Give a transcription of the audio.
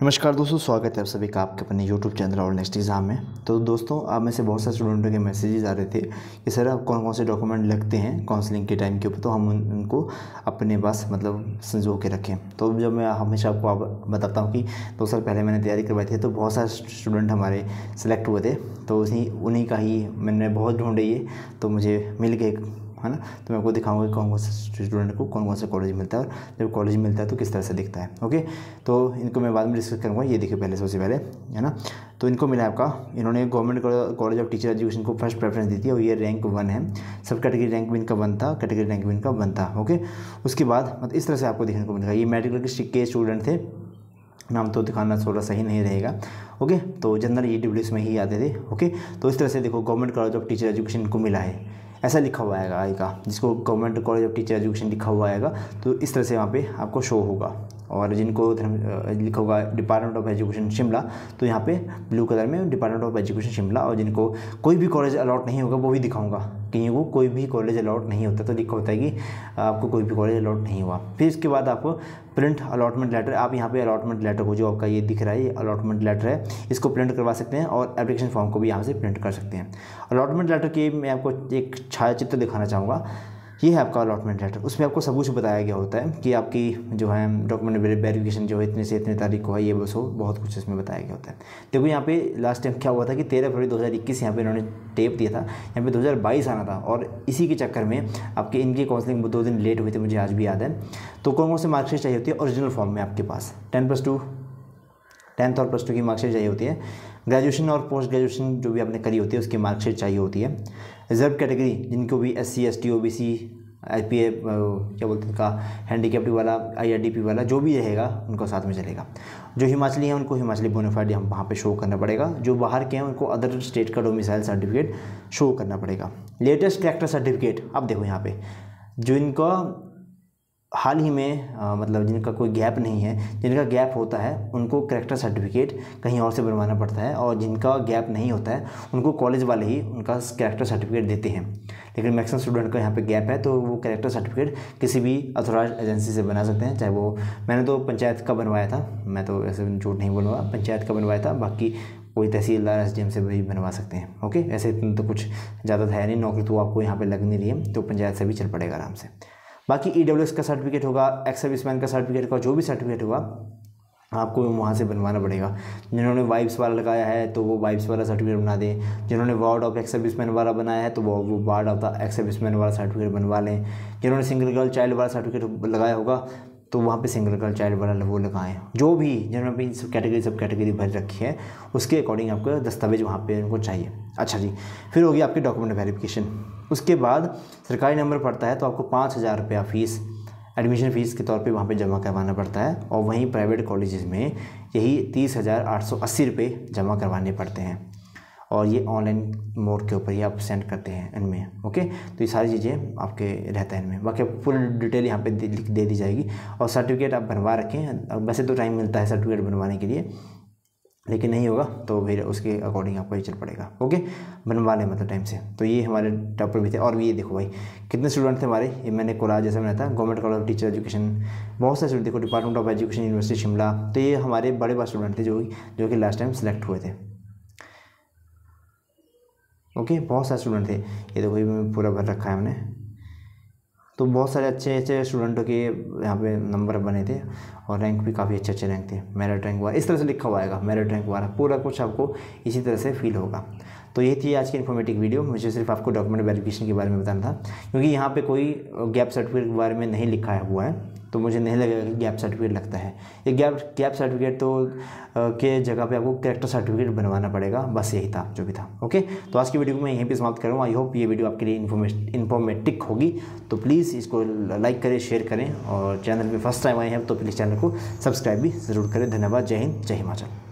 नमस्कार दोस्तों, स्वागत है आप सभी का आपके अपने यूट्यूब चैनल और नेक्स्ट एग्ज़ाम में। तो दोस्तों, आप में से बहुत सारे स्टूडेंटों के मैसेजेस आ रहे थे कि सर आप कौन कौन से डॉक्यूमेंट लगते हैं काउंसलिंग के टाइम के ऊपर, तो हम उनको अपने पास संजो के रखें। तो जब मैं हमेशा आपको बताता हूँ कि 2 साल पहले मैंने तैयारी करवाई थी तो बहुत सारे स्टूडेंट हमारे सेलेक्ट हुए थे, तो उन्हीं का ही मैंने बहुत ढूंढे ये, तो मुझे मिल गए, है ना। तो मैं आपको दिखाऊंगा कौन कौन से स्टूडेंट को कौन कौन सा कॉलेज मिलता है और जब कॉलेज मिलता है तो किस तरह से दिखता है। ओके, तो इनको मैं बाद में डिस्कस करूँगा। ये देखिए पहले, सबसे पहले, है ना, तो इनको मिला आपका, इन्होंने government college of teacher education को फर्स्ट प्रेफरेंस दी थी और ये रैंक 1 है। सब कैटेगरी रैंक भी इनका 1 था, कैटेगरी रैंक भी इनका 1 था। ओके, उसके बाद मतलब इस तरह से आपको देखने को मिलेगा। ये मेडिकल के स्टूडेंट थे, नाम तो दिखाना थोड़ा सही नहीं रहेगा। ओके, तो जनरल EWS में ही आते थे। ओके, तो इस तरह से देखो government college of teacher education को मिला है, ऐसा लिखा हुआ आएगा, जिसको government college of teacher education लिखा हुआ आएगा तो इस तरह से वहाँ पे आपको शो होगा। और जिनको लिखा होगा डिपार्टमेंट ऑफ एजुकेशन शिमला, तो यहाँ पे ब्लू कलर में डिपार्टमेंट ऑफ एजुकेशन शिमला। और जिनको कोई भी कॉलेज अलॉट नहीं होगा वो भी दिखाऊंगा कि वो कोई भी कॉलेज अलॉट नहीं होता, तो लिखा होता है कि आपको कोई भी कॉलेज अलॉट नहीं हुआ। फिर इसके बाद आपको प्रिंट अलॉटमेंट लेटर, आप यहाँ पे अलॉटमेंट लेटर को, जो आपका ये दिख रहा है, ये अलॉटमेंट लेटर है, इसको प्रिंट करवा सकते हैं और एप्लीकेशन फॉर्म को भी यहाँ से प्रिंट कर सकते हैं। अलॉटमेंट लेटर की मैं आपको एक छायाचित्र दिखाना चाहूँगा। ये है आपका अलॉटमेंट लेटर, उसमें आपको सब कुछ बताया गया होता है कि आपकी जो है डॉक्यूमेंट वेरिफिकेशन जो है इतने से इतने तारीख को है, ये बस हो, बहुत कुछ इसमें बताया गया होता है। देखो यहाँ पे लास्ट टाइम क्या हुआ था कि 13 फरवरी 2021 यहाँ पे इन्होंने टेप दिया था, यहाँ पे 2022 आना था और इसी के चक्कर में आपके इनकी काउंसलिंग 2 दिन लेट हुए थे, मुझे आज भी याद है। तो कौन कौन से मार्कशीट चाहिए होती है ओरिजिनल फॉर्म में आपके पास? 10th और +2 की मार्कशीट चाहिए होती है। ग्रेजुएशन और पोस्ट ग्रेजुएशन जो भी आपने करी होती है उसकी मार्कशीट चाहिए होती है। रिजर्व कैटेगरी जिनको भी SC ST OBC IPA क्या बोलते हैं का हैंडीकैप्ड वाला IRDP वाला जो भी रहेगा उनको साथ में चलेगा। जो हिमाचली हैं उनको हिमाचली बोनाफाइड हम वहाँ पे शो करना पड़ेगा। जो बाहर के हैं उनको अदर स्टेट का डोमिसाइल सर्टिफिकेट शो करना पड़ेगा। लेटेस्ट कैरेक्टर सर्टिफिकेट, अब देखो यहाँ पे जो इनका हाल ही में मतलब जिनका कोई गैप नहीं है, जिनका गैप होता है उनको कैरेक्टर सर्टिफिकेट कहीं और से बनवाना पड़ता है, और जिनका गैप नहीं होता है उनको कॉलेज वाले ही उनका कैरेक्टर सर्टिफिकेट देते हैं। लेकिन मैक्सिमम स्टूडेंट का यहाँ पे गैप है तो वो कैरेक्टर सर्टिफिकेट किसी भी अथॉराइज्ड एजेंसी से बना सकते हैं, चाहे वो, मैंने तो पंचायत का बनवाया था, मैं तो ऐसे झूठ नहीं बोलूँगा, पंचायत का बनवाया था, बाकी कोई तहसीलदार SDM से भी बनवा सकते हैं। ओके, ऐसे इतना तो कुछ ज़्यादा है नहीं, नौकरी तो आपको यहाँ पर लग नहीं रही है, तो पंचायत से भी चल पड़ेगा आराम से। बाकी EWS का सर्टिफिकेट होगा, एक्स सर्विसमैन का सर्टिफिकेट का जो भी सर्टिफिकेट होगा आपको वहाँ से बनवाना पड़ेगा। जिन्होंने वाइब्स वाला लगाया है तो वो वाइब्स वाला सर्टिफिकेट बना दें, जिन्होंने वार्ड ऑफ एक्स सर्विसमैन वाला बनाया है तो वो ward of the ex serviceman वाला सर्टिफिकेट बनवा लें। जिन्होंने सिंगल गर्ल चाइल्ड वाला सर्टिफिकेट लगाया होगा तो वहाँ पे सिंगल गर्ल चाइल्ड वाला वो लगाएं। जो भी जिन्होंने भी सब कैटेगरी भर रखी है उसके अकॉर्डिंग आपको दस्तावेज वहाँ पे उनको चाहिए। अच्छा जी, फिर होगी आपकी डॉक्यूमेंट वेरिफिकेशन। उसके बाद सरकारी नंबर पड़ता है तो आपको 5,000 रुपया फीस, एडमिशन फ़ीस के तौर पे वहाँ पे जमा करवाना पड़ता है, और वहीं प्राइवेट कॉलेजेस में यही 30,880 रुपये जमा करवाने पड़ते हैं, और ये ऑनलाइन मोड के ऊपर ही आप सेंड करते हैं इनमें। ओके, तो ये सारी चीज़ें आपके रहता है इनमें। बाकी फुल डिटेल यहाँ पे दे दी जाएगी, और सर्टिफिकेट आप बनवा रखें। वैसे तो टाइम मिलता है सर्टिफिकेट बनवाने के लिए, लेकिन नहीं होगा तो फिर उसके अकॉर्डिंग आपको ही चल पड़ेगा। ओके, बनवा लें मतलब टाइम से। तो ये हमारे टॉपर भी थे। और भी ये देखो भाई कितने स्टूडेंट थे हमारे, ये मैंने कोलाज जैसा बनाया था, government college of teacher education, बहुत सारे स्टूडेंट देखो, department of education university Shimla. तो ये हमारे बड़े स्टूडेंट थे जो कि लास्ट टाइम सेलेक्ट हुए थे। ओके, बहुत सारे स्टूडेंट थे, ये देखो ये पूरा भर रखा है हमने। तो बहुत सारे अच्छे स्टूडेंटों के यहाँ पे नंबर बने थे, और रैंक भी काफ़ी अच्छे रैंक थे। मेरिट रैंक वाला इस तरह से लिखा हुआ आएगा, मेरिट रैंक वाला पूरा कुछ आपको इसी तरह से फील होगा। तो ये थी आज की इन्फॉर्मेटिव वीडियो। मुझे सिर्फ आपको डॉक्यूमेंट वेरिफिकेशन के बारे में बताना था, क्योंकि यहाँ पे कोई गैप सर्टिफिकेट के बारे में नहीं लिखा हुआ है, तो मुझे नहीं लगेगा कि गैप सर्टिफिकेट लगता है। ये गैप सर्टिफिकेट तो के जगह पे आपको कैरेक्टर सर्टिफिकेट बनवाना पड़ेगा, बस यही था जो भी था। ओके, तो आज की वीडियो को मैं यहीं पे समाप्त करूँ। आई होप ये वीडियो आपके लिए इन्फॉर्मेटिव होगी, तो प्लीज़ इसको लाइक करें, शेयर करें, और चैनल पे फर्स्ट टाइम आए हैं तो प्लीज़ चैनल को सब्सक्राइब भी ज़रूर करें। धन्यवाद। जय हिंद, जय हिमाचल।